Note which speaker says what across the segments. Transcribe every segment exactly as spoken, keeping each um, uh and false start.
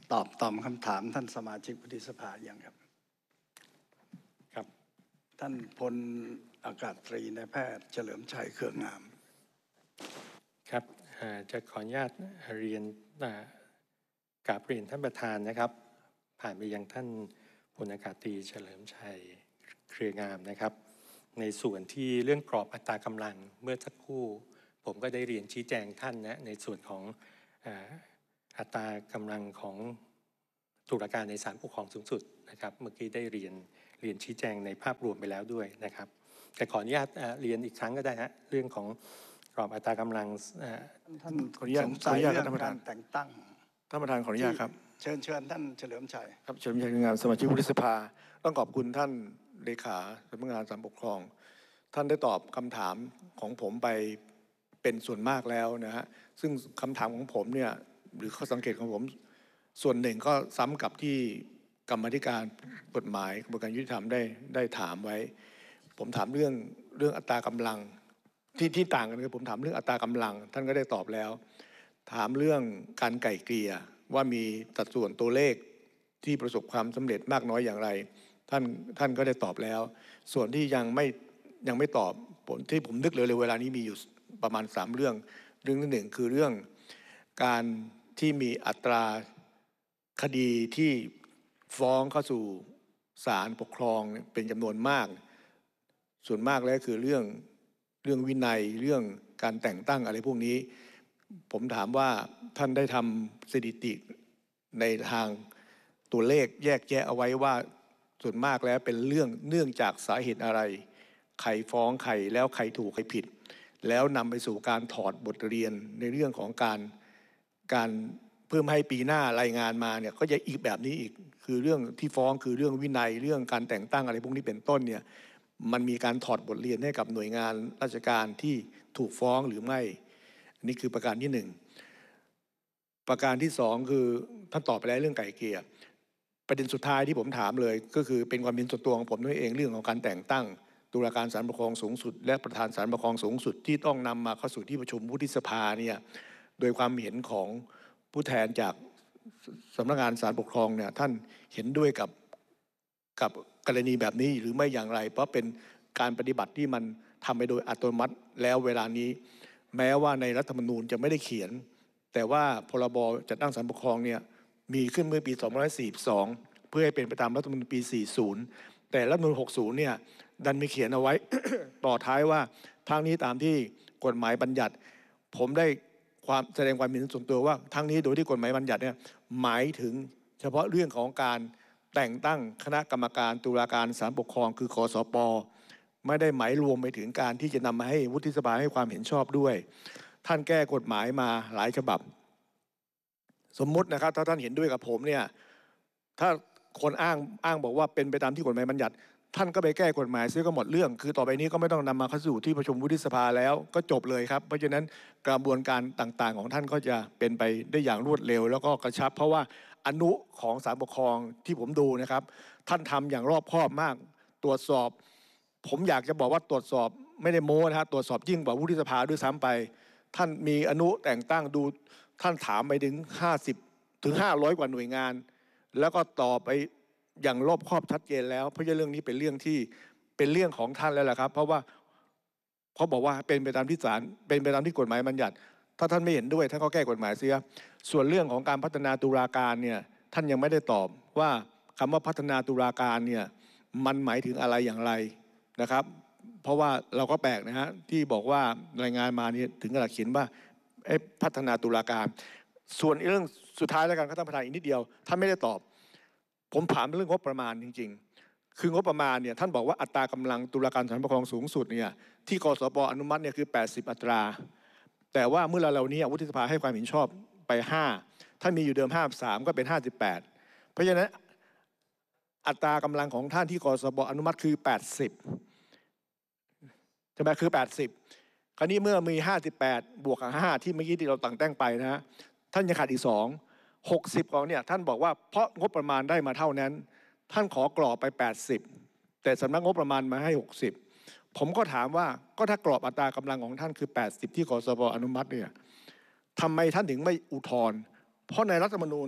Speaker 1: ตอบตอบคำถามท่านสมาชิกวุฒิสภาอย่างครับครับท่านพลอากาศตรีนายแพทย์เฉลิมชัยเครืองาม
Speaker 2: ครับจะขออนุญาตเรียนกราบเรียนท่านประธานนะครับผ่านไปยังท่านพลอากาศตรีเฉลิมชัยเครืองามนะครับในส่วนที่เรื่องกรอบอัตรากำลังเมื่อสักครู่ผมก็ได้เรียนชี้แจงท่านนะในส่วนของอัตรากำลังของตุลาการในศาลปกครองสูงสุดนะครับเมื่อกี้ได้เรียนเรียนชี้แจงในภาพรวมไปแล้วด้วยนะครับแต่ขออนุญาตเรียนอีกครั้งก็ได้ฮะเรื่องของกรอบอัตรากำลัง
Speaker 1: ท่านขออนุญาตขออนุญาตท่านประธานแต่งตั้ง
Speaker 3: ท่านประธานขออนุญาตครับ
Speaker 1: เชิญเชิญท่านเฉลิมชัย
Speaker 3: ครับเฉลิมชัยงานสมาชิกวุฒิสภาต้องขอบคุณท่านเลขาสำนักงานศาลปกครองท่านได้ตอบคำถามของผมไปเป็นส่วนมากแล้วนะฮะซึ่งคำถามของผมเนี่ยหรือข้อสังเกตของผมส่วนหนึ่งก็ซ้ำกับที่กรรมาธิการกฎหมายกระบวนการยุติธรรมได้ได้ถามไว้ผมถามเรื่องเรื่องอัตรากำลังที่ที่ต่างกันคือผมถามเรื่องอัตรากำลังท่านก็ได้ตอบแล้วถามเรื่องการไก่เกลี่ยว่ามีสัดส่วนตัวเลขที่ประสบความสำเร็จมากน้อยอย่างไรท่านท่านก็ได้ตอบแล้วส่วนที่ยังไม่ยังไม่ตอบผมที่ผมนึกเลยเวลานี้มีอยู่ประมาณสามเรื่องเรื่องที่หนึ่งคือเรื่องการที่มีอัตราคดีที่ฟ้องเข้าสู่ศาลปกครองเป็นจำนวนมากส่วนมากแล้วคือเรื่องเรื่องวินัยเรื่องการแต่งตั้งอะไรพวกนี้ผมถามว่าท่านได้ทำสถิติในทางตัวเลขแยกแยะเอาไว้ว่าส่วนมากแล้วเป็นเรื่องเนื่องจากสาเหตุอะไรใครฟ้องใครแล้วใครถูกใครผิดแล้วนำไปสู่การถอดบทเรียนในเรื่องของการการเพิ่มให้ปีหน้ารายงานมาเนี่ยก็จะอีกแบบนี้อีกคือเรื่องที่ฟ้องคือเรื่องวินัยเรื่องการแต่งตั้งอะไรพวกนี้เป็นต้นเนี่ยมันมีการถอดบทเรียนให้กับหน่วยงานราชการที่ถูกฟ้องหรือไม่อันนี้คือประการที่หนึ่งประการที่สองคือท่านตอบไปแล้วเรื่องไก่เกลี่ยประเด็นสุดท้ายที่ผมถามเลยก็คือเป็นความเห็นส่วนตัวของผมด้วยเองเรื่องของการแต่งตั้งตุลาการศาลปกครองสูงสุดและประธานศาลปกครองสูงสุดที่ต้องนำมาเข้าสู่ที่ประชุมวุฒิสภาเนี่ยโดยความเห็นของผู้แทนจากสำนักงานศาลปกครองเนี่ยท่านเห็นด้วยกับกับกรณีแบบนี้หรือไม่อย่างไรเพราะเป็นการปฏิบัติที่มันทำไปโดยอัตโนมัติแล้วเวลานี้แม้ว่าในรัฐธรรมนูญจะไม่ได้เขียนแต่ว่าพรบจัดตั้งศาลปกครองเนี่ยมีขึ้นเมื่อปีสองพันห้าร้อยสี่สิบสองเพื่อให้เป็นไปตามรัฐธรรมนูญปีสี่สิบแต่รัฐธรรมนูญหกสิบเนี่ยดันมีเขียนเอาไว้ ต่อท้ายว่าทางนี้ตามที่กฎหมายบัญญัติผมได้ความแสดงความเห็นส่วนตัวว่าทั้งนี้โดยที่กฎหมายบัญญัติเนี่ยหมายถึงเฉพาะเรื่องของการแต่งตั้งคณะกรรมการตุลาการศาลปกครองคือคสป.ไม่ได้หมายรวมไปถึงการที่จะนำมาให้วุฒิสภาให้ความเห็นชอบด้วยท่านแก้กฎหมายมาหลายฉบับสมมุตินะครับถ้าท่านเห็นด้วยกับผมเนี่ยถ้าคนอ้างอ้างบอกว่าเป็นไปตามที่กฎหมายบัญญัติท่านก็ไปแก้กฎหมายซื้อก็หมดเรื่องคือต่อไปนี้ก็ไม่ต้องนำมาเข้าสู่ที่ประชุมวุฒิสภาแล้วก็จบเลยครับเพราะฉะนั้นกระบวนการต่างๆของท่านก็จะเป็นไปได้อย่างรวดเร็วแล้วก็กระชับเพราะว่าอนุของศาลปกครองที่ผมดูนะครับท่านทำอย่างรอบคอบมากตรวจสอบผมอยากจะบอกว่าตรวจสอบไม่ได้โม้นะฮะตรวจสอบยิ่งกว่าวุฒิสภาด้วยซ้ำไปท่านมีอนุแต่งตั้งดูท่านถามไปถึงห้าสิบถึงห้าร้อยกว่าหน่วยงานแล้วก็ตอบไปอย่างรอบคอบชัดเจนแล้วเพราะฉะนั้นเรื่องนี้เป็นเรื่องที่เป็นเรื่องของท่านแล้วแหละครับเพราะว่าเขาบอกว่าเป็นไปตามที่ศาลเป็นไปตามที่กฎหมายบัญญัติถ้าท่านไม่เห็นด้วยท่านก็แก้กฎหมายเสียส่วนเรื่องของการพัฒนาตุลาการเนี่ยท่านยังไม่ได้ตอบว่าคำว่าพัฒนาตุลาการเนี่ยมันหมายถึงอะไรอย่างไรนะครับเพราะว่าเราก็แปลกนะฮะที่บอกว่ารายงานมาเนี่ยถึงกระดาษเขียนว่าพัฒนาตุลาการส่วนเรื่องสุดท้ายแล้วกันครับท่านประธานอีกนิดเดียวท่านไม่ได้ตอบผมถามเรื่องงบประมาณจริงๆคืองบประมาณเนี่ยท่านบอกว่าอัตรากำลังตุลาการศาลปกครองสูงสุดเนี่ยที่คสป.อนุมัติเนี่ยคือแปดสิบอัตราแต่ว่าเมื่อเราเหล่านี้วุฒิสภาให้ความเห็นชอบไปห้าท่านมีอยู่เดิมห้าสิบสามก็เป็นห้าสิบแปดเพราะฉะนั้นอัตรากำลังของท่านที่คสป.อนุมัติคือแปดสิบใช่ไหมคือแปดสิบคราวนี้เมื่อมีห้าสิบแปดบวกกับห้าที่เมื่อกี้ที่เราแต่งตั้งไปนะฮะท่านยังขาดอีกสองหกสิบของเนี่ยท่านบอกว่าเพราะงบประมาณได้มาเท่านั้นท่านขอกรอบไปแปดสิบแต่สำนักงบประมาณมาให้หกสิบผมก็ถามว่าก็ถ้ากรอบอัตรากำลังของท่านคือแปดสิบที่คสป.อนุมัติเนี่ยทำไมท่านถึงไม่อุทธรณ์เพราะในรัฐธรรมนูญ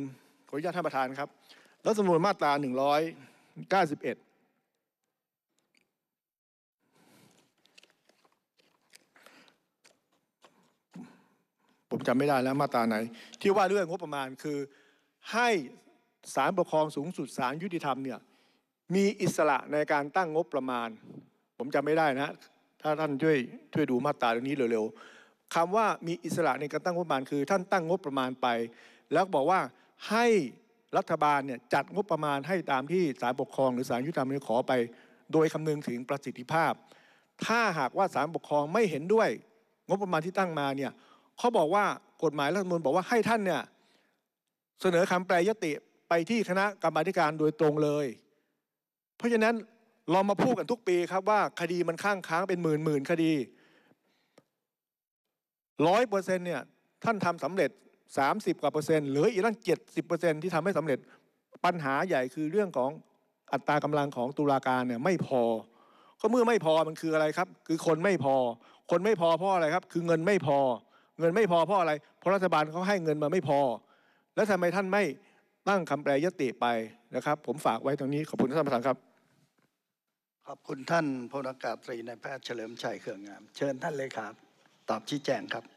Speaker 3: ขออนุญาตท่านประธานครับรัฐธรรมนูญมาตราหนึ่งร้อยเก้าสิบเอ็ดผมจำไม่ได้แล้วมาตราไหนที่ว่าเรื่องงบประมาณคือให้ศาลปกครองสูงสุดศาลยุติธรรมเนี่ยมีอิสระในการตั้งงบประมาณผมจำไม่ได้นะถ้าท่านช่วยช่วยดูมาตราเรื่องนี้เร็วๆคำว่ามีอิสระในการตั้งงบประมาณคือท่านตั้งงบประมาณไปแล้วบอกว่าให้รัฐบาลเนี่ยจัดงบประมาณให้ตามที่ศาลปกครองหรือศาลยุติธรรมขอไปโดยคำนึงถึงประสิทธิภาพถ้าหากว่าศาลปกครองไม่เห็นด้วยงบประมาณที่ตั้งมาเนี่ยเขาบอกว่ากฎหมายรัฐธรรมนูญบอกว่าให้ท่านเนี่ยเสนอคำแปรยติไปที่คณะกรรมาธิการโดยตรงเลยเพราะฉะนั้นเรามาพูดกันทุกปีครับว่าคดีมันข้างค้างเป็นหมื่นหมื่นคดีร้อยเปอร์เซ็นต์เนี่ยท่านทำสำเร็จสามสิบกว่าเปอร์เซ็นต์เหลืออีกตั้งเจ็ดสิบเปอร์เซ็นต์ที่ทำให้สำเร็จปัญหาใหญ่คือเรื่องของอัตรากำลังของตุลาการเนี่ยไม่พอก็เมื่อไม่พอมันคืออะไรครับคือคนไม่พอคนไม่พอเพราะอะไรครับคือเงินไม่พอเงินไม่พอเพราะอะไรเพราะรัฐบาลเขาให้เงินมาไม่พอแล้วทำไมท่านไม่ตั้งคำแปรยติไปนะครับผมฝากไว้ตรงนี้ขอบคุณท่านประธานครับ
Speaker 1: ขอบคุณท่านพลอากาศตรีนายแพทย์เฉลิมชัยเขื่องงามเชิญท่านเลขาตอบชี้แจงครับ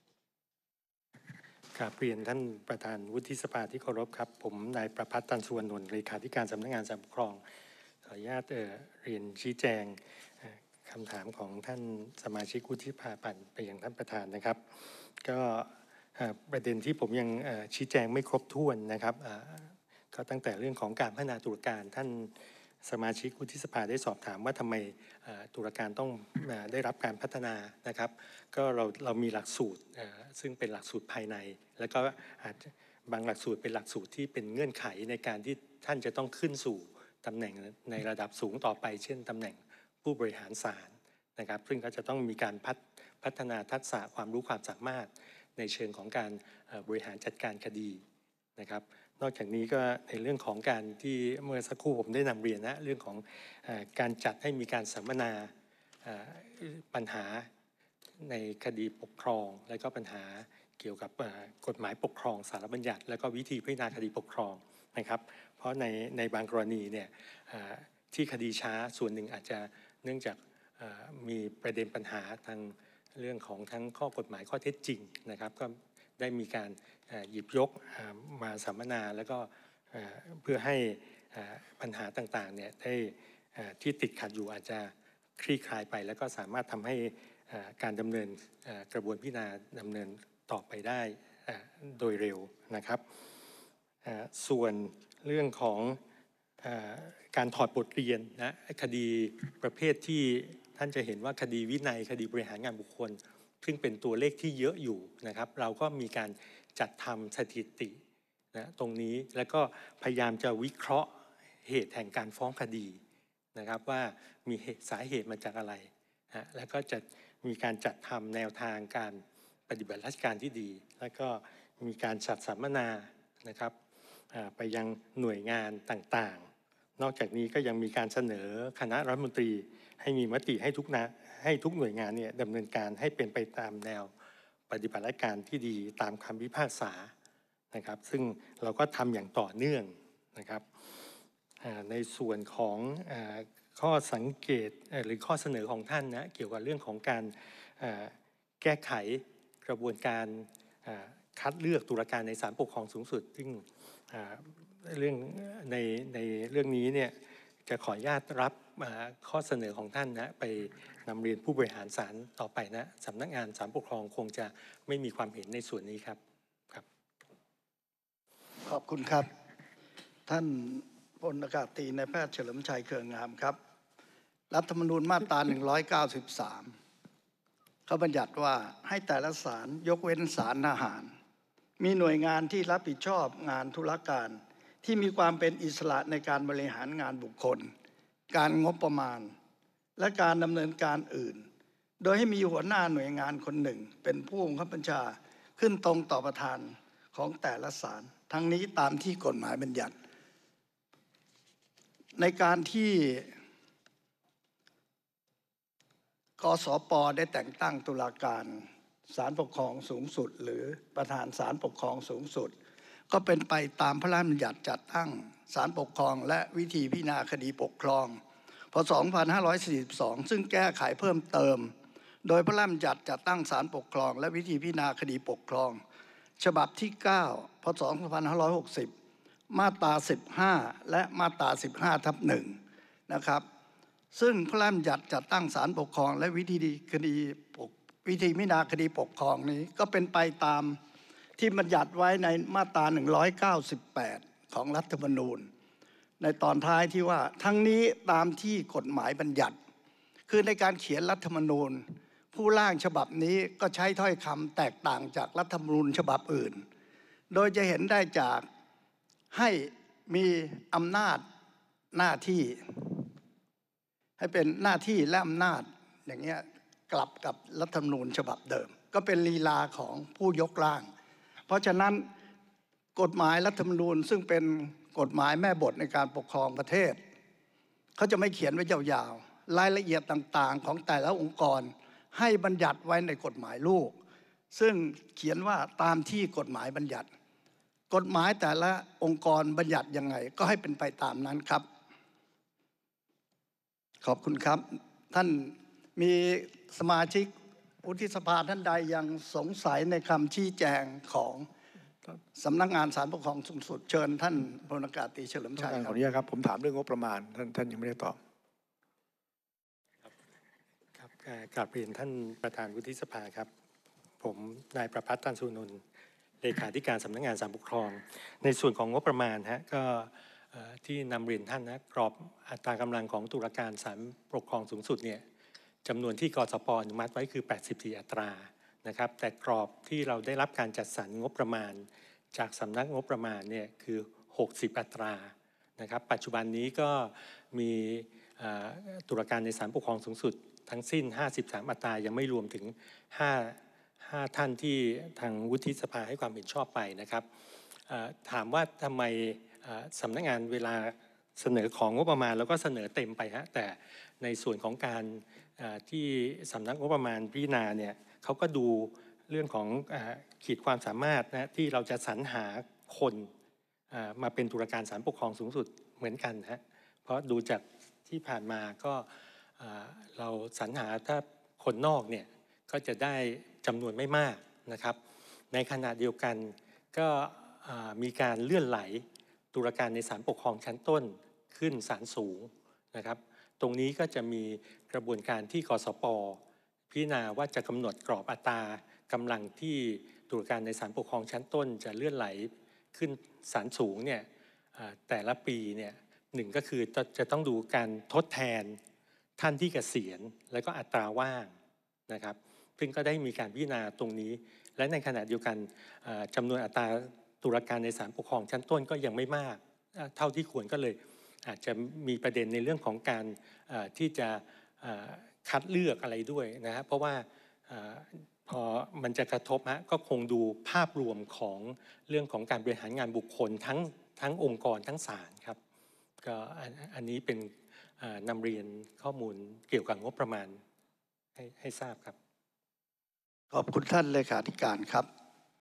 Speaker 2: กราบเรียนท่านประธานวุฒิสภาที่เคารพครับผมนายประภัสตันสุวรรณนนท์เลขาธิการสำนักงานศาลปกครองขออนุญาตเอ่อเรียนชี้แจงคำถามของท่านสมาชิกวุฒิสภาปั่นไปยังท่านประธานนะครับก็ประเด็นที่ผมยังชี้แจงไม่ครบถ้วนนะครับก็ตั้งแต่เรื่องของการพัฒนาตุลาการท่านสมาชิกวุฒิสภาได้สอบถามว่าทำไมตุลาการต้องได้รับการพัฒนานะครับก็เราเรามีหลักสูตรซึ่งเป็นหลักสูตรภายในแล้วก็อาจบางหลักสูตรเป็นหลักสูตรที่เป็นเงื่อนไขในการที่ท่านจะต้องขึ้นสู่ตำแหน่งในระดับสูงต่อไปเช่นตำแหน่งผู้บริหารศาลนะครับซึ่งก็จะต้องมีการพัฒพัฒนาทักษะความรู้ความสามารถในเชิงของการบริหารจัดการคดีนะครับนอกจากนี้ก็ในเรื่องของการที่เมื่อสักครู่ผมได้นำเรียนนะเรื่องของการจัดให้มีการสัมมนาปัญหาในคดีปกครองและก็ปัญหาเกี่ยวกับกฎหมายปกครองสารบัญญัติและก็วิธีพิจารณาคดีปกครองนะครับเพราะในในบางกรณีเนี่ยที่คดีช้าส่วนหนึ่งอาจจะเนื่องจากมีประเด็นปัญหาทางเรื่องของทั้งข้อกฎหมายข้อเท็จจริงนะครับก็ได้มีการหยิบยกมาสัมมนาแล้วก็เพื่อให้ปัญหาต่างๆเนี่ยได้ที่ติดขัดอยู่อาจจะคลี่คลายไปแล้วก็สามารถทำให้การดำเนินกระบวนพิจารณาดำเนินต่อไปได้โดยเร็วนะครับส่วนเรื่องของการถอดบทเรียนนะคดีประเภทที่ท่านจะเห็นว่าคดีวินัยคดีบริหารงานบุคคลซึ่งเป็นตัวเลขที่เยอะอยู่นะครับเราก็มีการจัดทำสถิตินะตรงนี้แล้วก็พยายามจะวิเคราะห์เหตุแห่งการฟ้องคดีนะครับว่ามีสาเหตุมาจากอะไรนะแล้วก็จะมีการจัดทำแนวทางการปฏิบัติราชการที่ดีแล้วก็มีการจัดสัมมนานะครับไปยังหน่วยงานต่างๆนอกจากนี้ก็ยังมีการเสนอคณะรัฐมนตรีให้มีมติให้ทุกนะให้ทุกหน่วยงานเนี่ยดำเนินการให้เป็นไปตามแนวปฏิบัติราชการที่ดีตามคำพิพากษานะครับซึ่งเราก็ทำอย่างต่อเนื่องนะครับในส่วนของข้อสังเกตหรือข้อเสนอของท่านนะเกี่ยวกับเรื่องของการแก้ไขกระบวนการคัดเลือกตุลาการในศาลปกครองสูงสุดซึ่งเรื่องในในเรื่องนี้เนี่ยจะขออนุญาตรับข้อเสนอของท่านนะไปนำเรียนผู้บริหารศาลต่อไปนะสำนักงานศาลปกครองคงจะไม่มีความเห็นในส่วนนี้ครับครับ
Speaker 1: ขอบคุณครับท่านพลอากาศตรีนายแพทย์เฉลิมชัยเขื่องงามครับรัฐธรรมนูญมาตราหนึ่งร้อยเก้าสิบสามเขาบัญญัติว่าให้แต่ละศาลยกเว้นศาลทหารมีหน่วยงานที่รับผิดชอบงานธุรการที่มีความเป็นอิสระในการบริหารงานบุคคลการงบประมาณและการดำเนินการอื่นโดยให้มีหัวหน้าหน่วยงานคนหนึ่งเป็นผู้บังคับบัญชาขึ้นตรงต่อประธานของแต่ละศาลทั้งนี้ตามที่กฎหมายบัญญัติในการที่กสป.ได้แต่งตั้งตุลาการศาลปกครองสูงสุดหรือประธานศาลปกครองสูงสุดก็เป็นไปตามพระราชบัญญัติจัดตั้งศาลปกครองและวิธีพิจารณาคดีปกครองพ.ศ. สองพันห้าร้อยสี่สิบสอง ซึ่งแก้ไขเพิ่มเติมโดยพระราชบัญญัติจัดตั้งศาลปกครองและวิธีพิจารณาคดีปกครองฉบับที่ เก้า พ.ศ. สองพันห้าร้อยหกสิบ มาตราสิบห้าและมาตราสิบห้าทับหนึ่งนะครับซึ่งพระราชบัญญัติจัดตั้งศาลปกครองและวิธีคดีวิธีพิจารณาคดีปกครองนี้ก็เป็นไปตามที่บัญญัติไว้ในมาตราหนึ่งร้อยเก้าสิบแปดของรัฐธรรมนูญในตอนท้ายที่ว่าทั้งนี้ตามที่กฎหมายบัญญัติคือในการเขียนรัฐธรรมนูญผู้ร่างฉบับนี้ก็ใช้ถ้อยคำแตกต่างจากรัฐธรรมนูญฉบับอื่นโดยจะเห็นได้จากให้มีอำนาจหน้าที่ให้เป็นหน้าที่และอำนาจอย่างเงี้ยกลับกับรัฐธรรมนูญฉบับเดิมก็เป็นลีลาของผู้ยกร่างเพราะฉะนั้นกฎหมายรัฐธรรมนูญซึ่งเป็นกฎหมายแม่บทในการปกครองประเทศเขาจะไม่เขียนไว้ยาวๆรายละเอียดต่างๆของแต่ละองค์กรให้บัญญัติไว้ในกฎหมายลูกซึ่งเขียนว่าตามที่กฎหมายบัญญัติกฎหมายแต่ละองค์กรบัญญัติยังไงก็ให้เป็นไปตามนั้นครับขอบคุณครับท่านมีสมาชิกวุฒิสภาท่านใดยังสงสัยในคำชี้แจงของสำนักงานศาลปกครองสูงสุดเชิญท่านพลอากาศตรีเฉลิมชัย
Speaker 3: ขออนุญาตครับผมถามเรื่องงบประมาณท่านท่านยังไม่ได้ตอบ
Speaker 2: ครับกราบเรียนท่านประธานวุฒิสภาครับผมนายประภัสตันสุนนท์เลขาธิการสำนักงานศาลปกครองในส่วนของงบประมาณฮะก็ที่นำเรียนท่านนะกรอบอัตรากำลังของตุลาการศาลปกครองสูงสุดเนี่ยจำนวนที่กสป.อนุมัติไว้คือแปดสิบสี่อัตรานะครับแต่กรอบที่เราได้รับการจัดสรรงบประมาณจากสำนักงบประมาณเนี่ยคือหกสิบอัตรานะครับปัจจุบันนี้ก็มีตุลาการในศาลปกครองสูงสุดทั้งสิ้นห้าสิบสามอัตรายังไม่รวมถึงห้า ห้าท่านที่ทางวุฒิสภาให้ความเห็นชอบไปนะครับถามว่าทำไมสำนักงานเวลาเสนอของงบประมาณแล้วก็เสนอเต็มไปฮะแต่ในส่วนของการที่สำนักงบประมาณพิจารณาเนี่ยเขาก็ดูเรื่องของขีดความสามารถนะที่เราจะสรรหาคนมาเป็นตุลาการศาลปกครองสูงสุดเหมือนกันฮะเพราะดูจากที่ผ่านมาก็เราสรรหาถ้าคนนอกเนี่ยก็จะได้จำนวนไม่มากนะครับในขณะเดียวกันก็มีการเลื่อนไหลตุลาการในศาลปกครองชั้นต้นขึ้นศาลสูงนะครับตรงนี้ก็จะมีกระบวนการที่กสป.พิจารณาว่าจะกำหนดกรอบอัตรากำลังที่ตุลาการในศาลปกครองชั้นต้นจะเลื่อนไหลขึ้นศาลสูงเนี่ยแต่ละปีเนี่ยหนึ่งก็คือจะต้องดูการทดแทนท่านที่เกษียณแล้วก็อัตราว่างนะครับซึ่งก็ได้มีการพิจารณาตรงนี้และในขณะเดียวกันจำนวนอัตราตุลาการในศาลปกครองชั้นต้นก็ยังไม่มากเท่าที่ควรก็เลยอาจจะมีประเด็นในเรื่องของการที่จะคัดเลือกอะไรด้วยนะฮะเพราะว่าพอมันจะกระทบฮะก็คงดูภาพรวมของเรื่องของการบริหารงานบุคคลทั้งทั้งองค์กรทั้งศาลครับก็อันนี้เป็นนำเรียนข้อมูลเกี่ยวกับงบประมาณให้ให้ทราบครับ
Speaker 1: ขอบคุณท่านเลขาธิการครับ